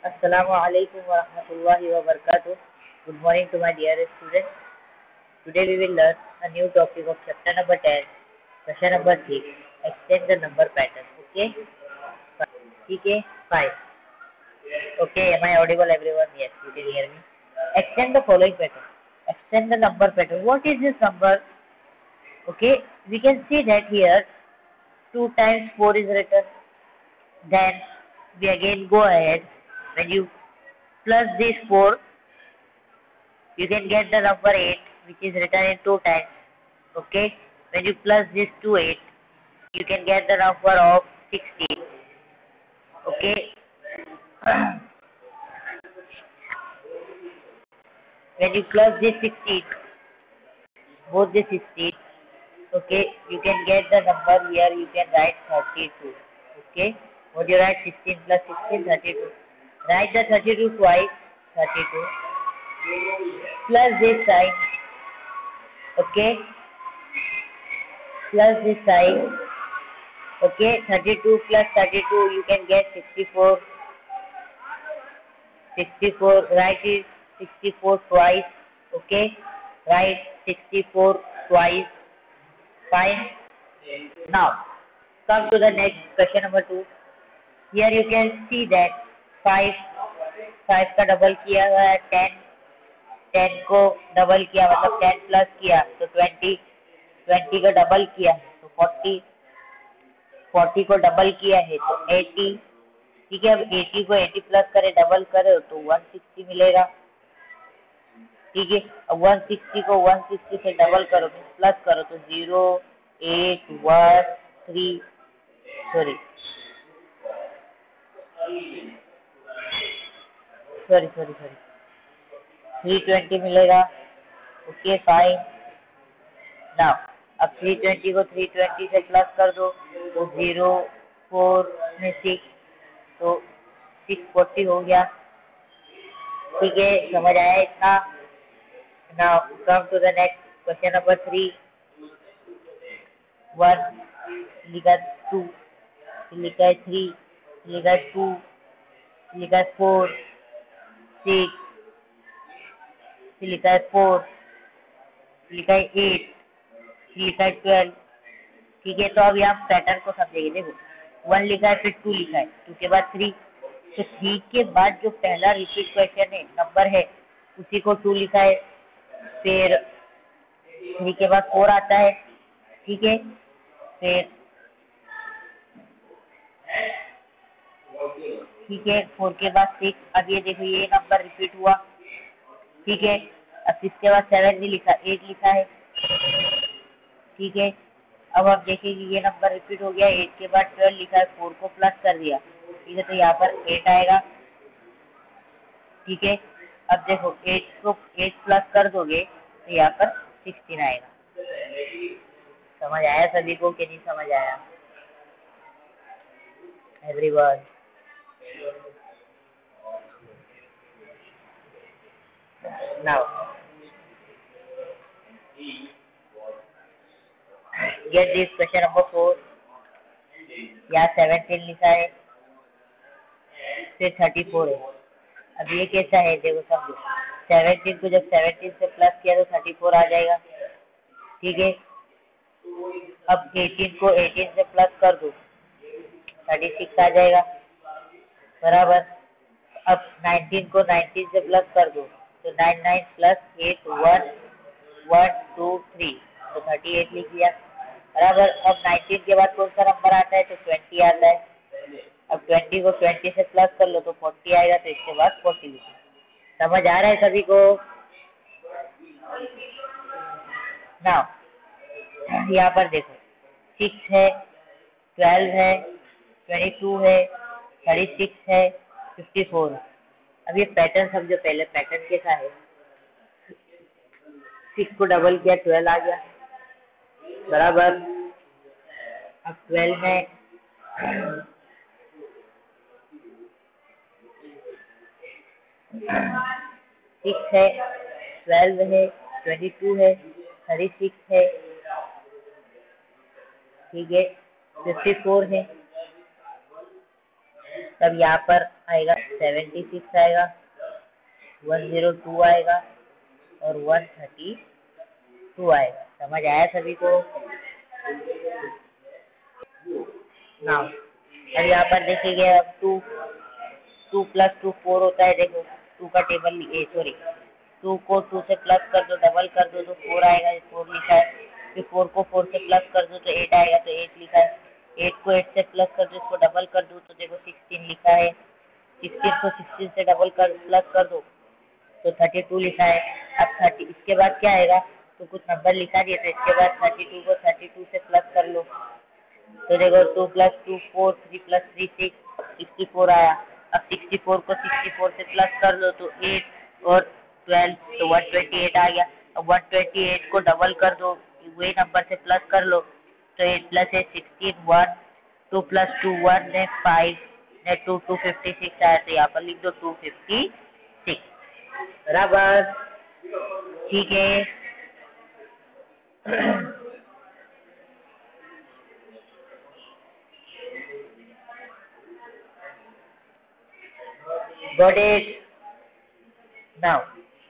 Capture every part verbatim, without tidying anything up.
Assalamu alaikum wa rahmatullahi wa barakatuh. Good morning to my dear students. Today we will learn a new topic of chapter number ten, question number three. Extend the number pattern. Okay? Okay? Fine. Okay, am I audible everyone? Yes, you can hear me. Extend the following pattern. Extend the number pattern. What is this number? Okay, we can see that here two times four is written. Then we again go ahead. When you plus this four, you can get the number eight, which is written in two times. Okay, when you plus this to eight, you can get the number of sixteen. Okay, when you plus this sixteen, both the sixteen, okay, you can get the number here. You can write thirty-two. Okay, what you write? sixteen plus sixteen, thirty-two. Write the thirty-two twice, thirty-two. Plus this sign, okay, plus this sign, okay, thirty-two plus thirty-two, you can get sixty-four. sixty-four, write it sixty-four twice, okay, write sixty-four twice. Fine. Now come to the next question number two. Here you can see that five five का double किया हुआ है ten, ten को double किया मतलब ten plus किया तो twenty, twenty का डबल किया है तो forty, forty को डबल किया है तो eighty. ठीक है, अब eighty को eighty प्लस करे डबल करे तो one sixty मिलेगा. ठीक है, अब one sixty को one sixty से डबल करो प्लस करो तो zero, eight, one, three, sorry sorry sorry sorry three twenty मिलेगा. Okay fine. नाउ अब three twenty को three twenty से प्लस कर दो तो zero, four में six तो six forty हो गया. ठीक है, समझ आया इतना. Now come to the next question number three. One लिखा टू, लिखा है थ्री, लिखा है टू, लिखा है फोर, सिक्स, लिखा है फोर, लिखा है एट, लिखा है ट्वेल्व. ठीक है, तो अब यहाँ पैटर्न को समझेंगे. देखो वन लिखा है, फिर टू लिखा है, टू के बाद थ्री, तो थ्री के बाद जो पहला रिपीट क्वेश्चन है नंबर है उसी को टू लिखा है. फिर थ्री के बाद फोर आता है. ठीक है, फिर ठीक है फोर के बाद सिक्स. अब ये देखो ये नंबर रिपीट हुआ. ठीक है, अब सिक्स के बाद सेवन नहीं लिखा, एट लिखा है. ठीक है, अब आप देखेंगे ये नंबर रिपीट हो गया. एट के बाद ट्वेल्व लिखा है, फोर को प्लस कर दिया. ठीक है, तो यहाँ पर एट आएगा. ठीक है, अब देखो एट को एट प्लस कर दोगे तो यहाँ पर सिक्सटीन आएगा. समझ आया सभी को कि नहीं समझ आया? Everyone now get this question number four. यहाँ सेवनटीन लिखा है, फिर थर्टी फोर है. अब ये कैसा है देखो समझो. सेवनटीन को जब सेवनटीन से प्लस किया तो थर्टी फोर आ जाएगा. ठीक है, अब एटीन को एटीन से प्लस कर दो थर्टी सिक्स आ जाएगा बराबर. अब नाइनटीन को नाइनटीन से प्लस कर दो तो nine nine plus eight one, one two three तो थर्टी एट लिख लिया बराबर. अब नाइनटीन के बाद कौन सा नंबर आता है तो ट्वेंटी आता है. अब ट्वेंटी को ट्वेंटी से प्लस कर लो तो फोर्टी आएगा, तो इसके बाद फोर्टी लिखो. समझ आ रहा है सभी को? नाउ यहाँ पर देखो सिक्स है, ट्वेल्व है, ट्वेंटी टू है, थर्टी सिक्स है, फिफ्टी फोर है. अब ये पैटर्न समझो. पहले पैटर्न कैसा है, सिक्स को डबल किया ट्वेल्व आ गया बराबर. अब ट्वेल्व है, सिक्स है, ट्वेल्व है, ट्वेंटी टू है, थर्टी सिक्स है. ठीक है, फिफ्टी फोर है. तब यहाँ पर आएगा सेवेंटी सिक्स आएगा, वन जीरो टू आएगा और वन थर्टी टू आएगा। समझ आया सभी को? नाउ अब यहाँ पर देखेंगे, अब two two plus two four होता है। देखो टू का टेबल, सॉरी टू को टू से प्लस कर दो, डबल कर दो तो फोर आएगा, फोर लिखा है। फिर फोर को फोर से प्लस कर दो तो एट आएगा, तो एट लिखा है। एट को एट से प्लस कर दो, इसको डबल कर दो तो देखो सिक्सटीन लिखा है। सिक्सटीन को सिक्सटीन से डबल कर प्लस कर दो तो थर्टी टू लिखा है। अब थर्टी, इसके बाद क्या आएगा, तो कुछ नंबर लिखा दिया, तो इसके बाद थर्टी टू को थर्टी टू से प्लस कर लो तो देखो two plus two four, three plus three six, sixty four आया। अब सिक्सटी फोर को सिक्सटी फोर से प्लस कर लो तो एट और ट्वेल्व, तो वन ट्वेंटी एट आ गया। अब वन ट्वेंटी एट को डबल कर दो, वही नंबर से प्लस कर लो तो eight plus eight sixteen, one, two plus two one ने फाइव ने टू, टू फिफ्टी सिक्स आया। तो यहाँ पर लिख दो टू फिफ्टी सिक्स। बराबर, ठीक है। Got it? Now,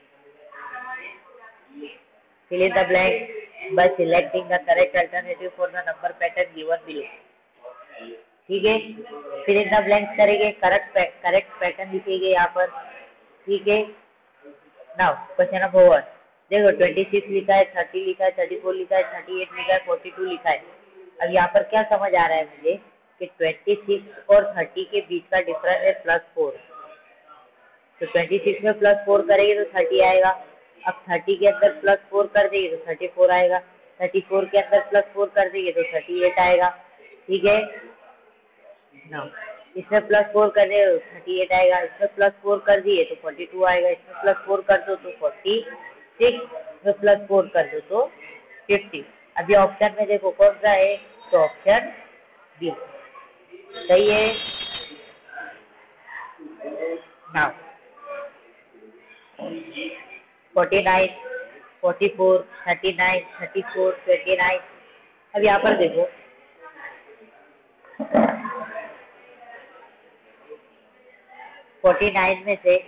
fill in the blank by selecting the correct alternative for the number pattern given below. ठीक है, fill in the blanks करेंगे, करेक्ट करेक्ट पैटर्न लिखेंगे यहाँ पर। ठीक है, नाउ क्वेश्चन नंबर वन। देखो ट्वेंटी सिक्स लिखा है, थर्टी लिखा है, थर्टी फोर लिखा है, थर्टी एट लिखा है, फोर्टी टू लिखा है। अब यहाँ पर क्या समझ आ रहा है मुझे कि ट्वेंटी सिक्स और थर्टी के बीच का डिफरेंस है प्लस फोर। तो ट्वेंटी सिक्स में प्लस फोर करेंगे तो थर्टी आएगा। अब थर्टी के अंदर प्लस फोर कर देंगे तो थर्टी फोर आएगा। थर्टी फोर के अंदर प्लस फोर कर देंगे तो थर्टी एट आएगा। ठीक है ना, इसमें प्लस फोर कर रहे हो थर्टी एट आएगा, इसमें प्लस फोर कर दिए तो फोर्टी टू आएगा, इसमें प्लस फोर कर दो तो फोर्टी सिक्स, में प्लस फोर कर दो तो फिफ्टी। अभी ऑप्शन में देखो कौन सा है, तो ऑप्शन बी सही है। Now forty nine, forty four, thirty nine, thirty four, twenty nine. अब यहाँ पर देखो फोर्टी नाइन में से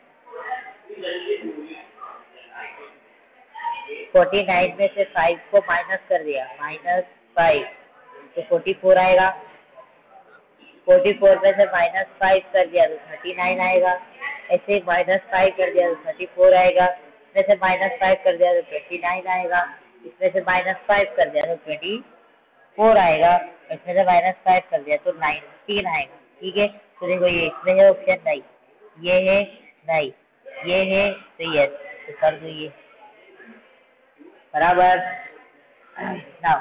फोर्टी नाइन में से फाइव को माइनस कर दिया, माइनस फाइव तो फोर्टी फोर आएगा। फोर्टी फोर में से माइनस फाइव कर दिया तो थर्टी नाइन आएगा। ऐसे माइनस फाइव कर दिया तो थर्टी फोर आएगा। इसमें से माइनस फाइव कर दिया तो ट्वेंटी नाइन आएगा। इसमें से माइनस फाइव कर दिया तो ट्वेंटी फोर आएगा। इसमें से माइनस फाइव कर दिया तो नाइनटीन आएगा। ठीक है, तो देखो ये इसमें है ऑप्शन नहीं, ये है नहीं, ये है तो यस, तो कर दो ये। बराबर। नाउ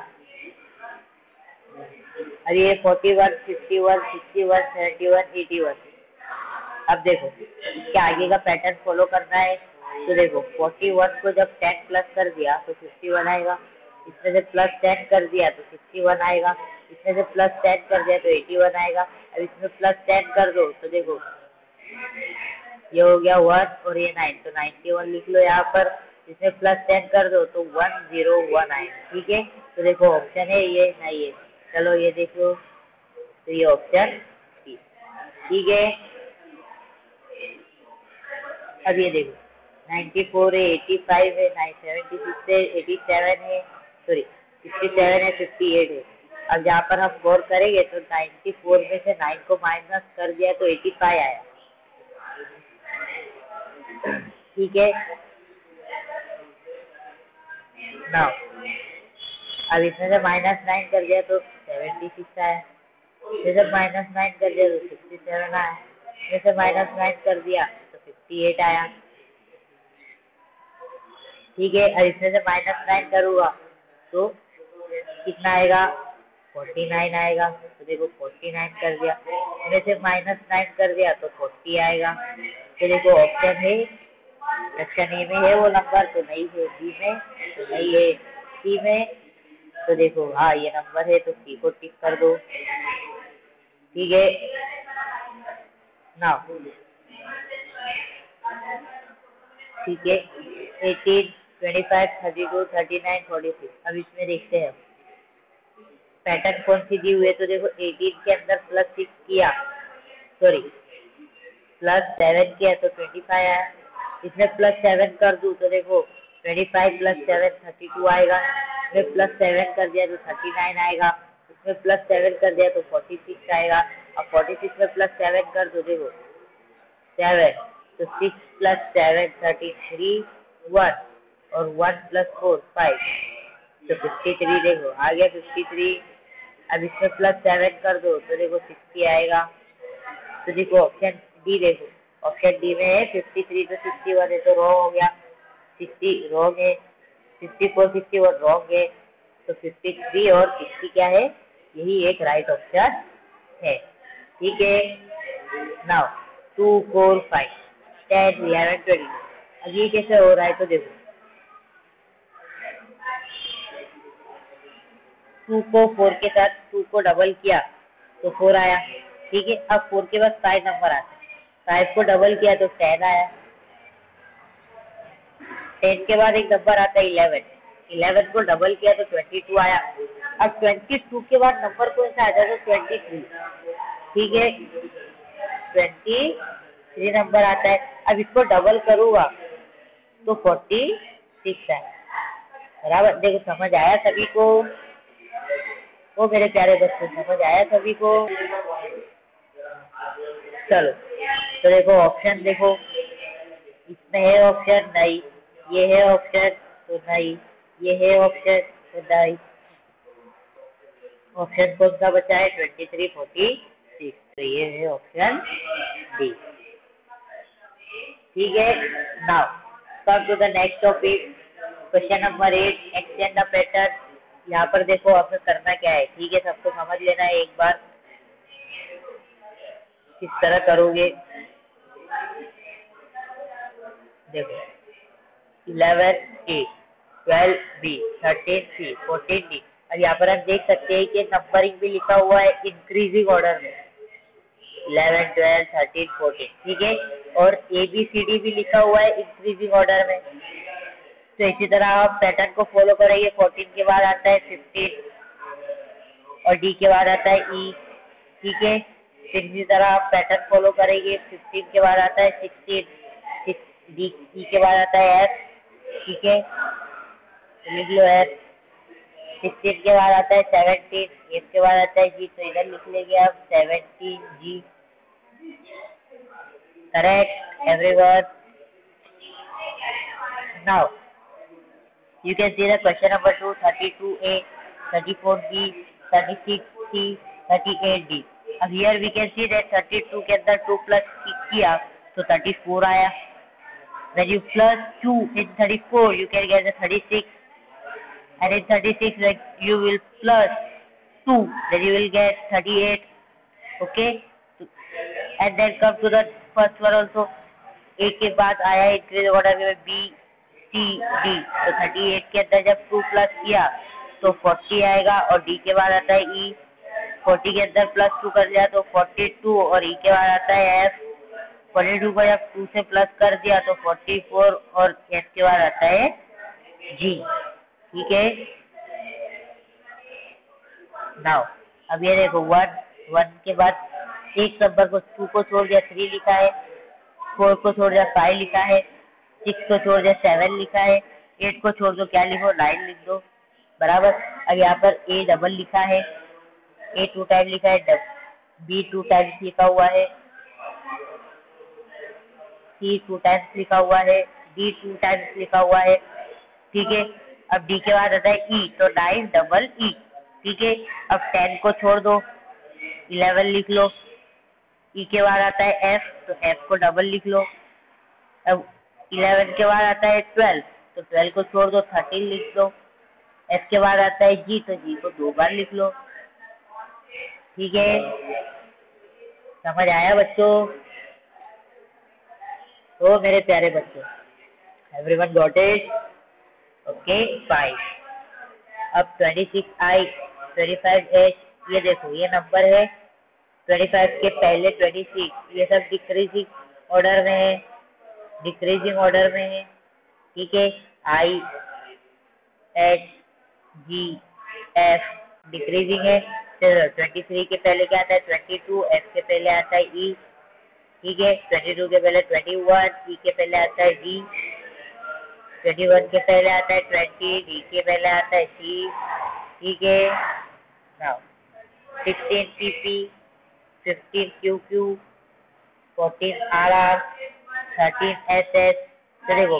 अब ये forty one, fifty one, sixty one, seventy one, eighty one. अब देखो क्या आगे का पैटर्न फॉलो करना है। तो देखो फोर्टी वन को जब टेन प्लस कर दिया तो फिफ्टी वन आएगा। इसमें से प्लस टेन कर दिया तो सिक्सटी वन आएगा। इसमें से प्लस टेन कर दिया तो एटी वन आएगा। अब इसमें प्लस टेन कर दो तो देखो ये हो गया वन और ये नाइन, तो नाइन्टी वन लिख लो यहाँ पर। इसमें प्लस टेन कर दो तो वन जीरो वन आएगा। ठीक है, तो देखो ऑप्शन है ये नहीं है। चलो ये देख लो, तो ये ऑप्शन सी। ठीक है, अब ये देखो नाइन्टी फोर है, एटी फाइव है, सेवेंटी सिक्स है, एटी सेवन है, सॉरी सिक्सटी सेवन है, फिफ्टी एट है। अब जहाँ पर हम गौर करेंगे तो नाइन्टी फोर में से नाइन को माइनस कर दिया तो एटी फाइव आया। ठीक है, नाउ अब इसमें से माइनस नाइन कर दिया तो सेवेंटी सिक्स आया। इसमें से माइनस नाइन कर दिया तो सिक्सटी सेवन आया। इसमें से माइनस नाइन कर दिया तो फिफ्टी एट आया। ठीक है, अब इसमें से माइनस नाइन करूँगा तो कितना आएगा, फोर्टी नाइन आएगा। तो देखो फोर्टी नाइन कर दिया, इसमें से माइनस नाइन कर दिया तो फोर्टी आएगा। तो देखो ऑप्शन है, ऑप्शन ए में है वो नंबर तो नहीं है, बी में तो नहीं है, सी में तो देखो हाँ ये नंबर है तो सी को टिक कर दो। ठीक है, नाउ ठीक है, eighteen, twenty five, thirty two, thirty nine, forty six. अब इसमें देखते हैं पैटर्न कौन सी दी हुई है। तो देखो एटीन के अंदर प्लस सिक्स किया, सॉरी प्लस सेवन किया तो ट्वेंटी फाइव आया। इसमें प्लस सेवन कर दूँ तो देखो twenty five plus seven thirty two आएगा। इसमें प्लस सेवन कर दिया तो थर्टी नाइन आएगा। इसमें प्लस सेवन कर दिया तो फोर्टी सिक्स आएगा। अब फोर्टी सिक्स में प्लस सेवन कर दो, देखो सेवन तो six plus seven thirty three, one और वन प्लस फोर फाइव तो फिफ्टी थ्री। देखो आ गया फिफ्टी थ्री। अब इसमें प्लस सेवन कर दो तो देखो सिक्सटी आएगा। तो देखो ऑप्शन डी, देखो ऑप्शन डी में है फिफ्टी थ्री तो सिक्सटी वन है तो रॉन्ग हो गया। सिक्सटी रॉन्ग है, sixty four sixty one wrong है, तो फिफ्टी थ्री और सिक्सटी क्या है, यही एक राइट ऑप्शन है। ठीक है, now two four five ten eleven twenty. अब ये कैसे हो रहा है तो देखो टू को फोर के साथ टू को डबल किया तो फोर आया। ठीक है, अब फोर के बाद फाइव नंबर आता है, फाइव को डबल किया तो टेन आया। टेन के बाद एक नंबर आता है इलेवन, इलेवन को डबल किया तो ट्वेंटी टू आया। अब ट्वेंटी टू के बाद नंबर कौन सा आ जाता है, ट्वेंटी थ्री। ठीक है, ट्वेंटी थ्री नंबर आता है। अब इसको डबल करूंगा तो फोर्टी सिक्स आया। बराबर, देखो समझ आया सभी को? वो मेरे प्यारे बच्चों, समझ आया सभी को? चलो तो देखो ऑप्शन, देखो इसमें है ऑप्शन नहीं, ये है ऑप्शन तो नहीं, ये है ऑप्शन तो नहीं। ऑप्शन कौन सा बचा है, ट्वेंटी थ्री फोर्टी सिक्स, तो ये है ऑप्शन डी। ठीक है, now come to the next topic, question number eight, extend the pattern. यहाँ पर देखो आपको करना क्या है, ठीक है, सबको समझ लेना है एक बार किस तरह करोगे। देखो eleven A, twelve B, thirteen C, fourteen D. अब यहाँ पर हम देख सकते हैं कि नंबरिंग भी लिखा हुआ है इंक्रीजिंग ऑर्डर में, इलेवन ट्वेल्व थर्टीन फोर्टीन। ठीक है, और ए बी सी डी भी लिखा हुआ है इंक्रीजिंग ऑर्डर में। तो इसी तरह आप पैटर्न को फॉलो करेंगे। फोर्टीन के बाद आता है फिफ्टीन और डी के बाद आता है ई। ठीक है, फिर इसी तरह आप पैटर्न फॉलो करेंगे। फिफ्टीन के बाद आता है सिक्सटीन, डी ई के बाद आता है एफ। ठीक है, लिख लो एफ। सिक्सटीन के बाद आता है सेवनटीन, एफ के बाद आता है जी, तो इधर लिख लेंगे आप seventeen G. Correct everyone? Now you can see the question number two, thirty-two A, thirty-four B, thirty-six C, thirty-eight D. अब here we can see that thirty-two के अंदर two plus किया तो thirty-four आया। When you plus two in thirty-four, you can get the thirty-six, and in thirty-six like you will plus two, then you will get thirty-eight. Okay, and then come to the first one also. A के बाद आया increase order में B C D, तो thirty eight के अंदर जब two plus किया तो फोर्टी आएगा, और डी के बाद आता है ई। फोर्टी के अंदर प्लस टू कर दिया तो फोर्टी टू, और ई के बाद आता है एफ। फोर्टी टू को जब टू से प्लस कर दिया तो फोर्टी फोर, और एफ के बाद आता है जी। ठीक है, नाउ अब ये देखो वन, वन के बाद एक नंबर को टू को छोड़ दिया थ्री लिखा है, फोर को छोड़ दिया फाइव लिखा है, सिक्स को छोड़ दिया सेवन लिखा है, एट को छोड़ दो क्या लिखो, नाइन लिख दो। बराबर, अब यहाँ पर ए डबल लिखा है, ए टू टाइम लिखा है, बी टू टाइम्स लिखा हुआ है, सी टू टाइम्स लिखा हुआ है, डी टू टाइम्स लिखा हुआ है। ठीक है, अब डी के बाद आता है ई, तो नाइन डबल ई। ठीक है, अब टेन को छोड़ दो, इलेवन लिख लो। ई के बाद आता है एफ, तो एफ को डबल लिख लो। अब इलेवन के बाद आता है ट्वेल्व, तो ट्वेल्व को छोड़ दो, थर्टीन लिख दो। एफ के बाद आता है जी, तो जी को दो बार लिख लो। ठीक है, समझ आया बच्चों? तो मेरे प्यारे बच्चों, everyone got it? Okay fine. अब twenty six I, twenty five H, ये देखो ये नंबर है, ट्वेंटी फाइव के पहले ट्वेंटी सिक्स, ये सब डिक्रीजिंग ऑर्डर में है, डिक्रीजिंग ऑर्डर में है। ठीक है, I H G F decreasing है। फिर ट्वेंटी थ्री के पहले क्या आता है ट्वेंटी टू, एफ के पहले आता है ई। ठीक है। ट्वेंटी टू के पहले ट्वेंटी वन, ई के पहले आता है वी, ट्वेंटी वन के पहले आता है ट्वेंटी, डी के पहले आता है सी, ठीक है। Now sixteen P P, fifteen Q Q, fourteen R R, thirteen S S. तो देखो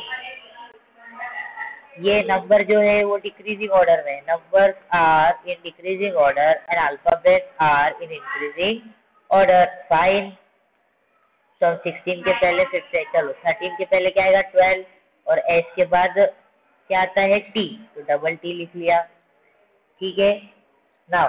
ये नंबर जो है वो डिक्रीजिंग ऑर्डर में, number are in decreasing order and alphabet are in increasing order. Fine. तो सिक्सटीन के पहले फिफ्टीन, चलो थर्टीन के पहले क्या आएगा ट्वेल्व और एस के बाद क्या आता है टी, तो डबल टी लिख लिया, ठीक है। नाउ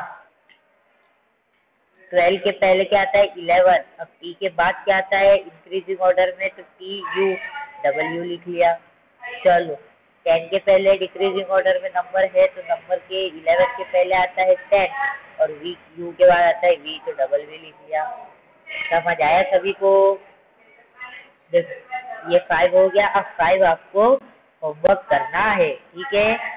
ट्वेल्व के पहले क्या आता है इलेवन, अब टी के बाद क्या आता है इंक्रीजिंग ऑर्डर में, तो टी यू डबल यू लिख लिया। चलो टेन के पहले डिक्रीजिंग ऑर्डर में नंबर है तो नंबर के इलेवन के पहले आता है टेन और वी यू के बाद आता है वी, तो डबल वी लिख लिया। समझ आया सभी को? ये फाइव हो गया। अब फाइव आपको होमवर्क करना है, ठीक है।